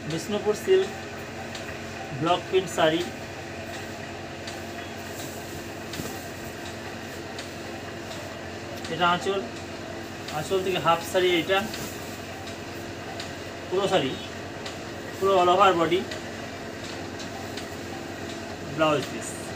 Bishnupur silk block print sari. এটা আঁচল, আঁচল থেকে হাফ শাড়ি, এটা পুরো শাড়ি, পুরো all over body, blouse piece.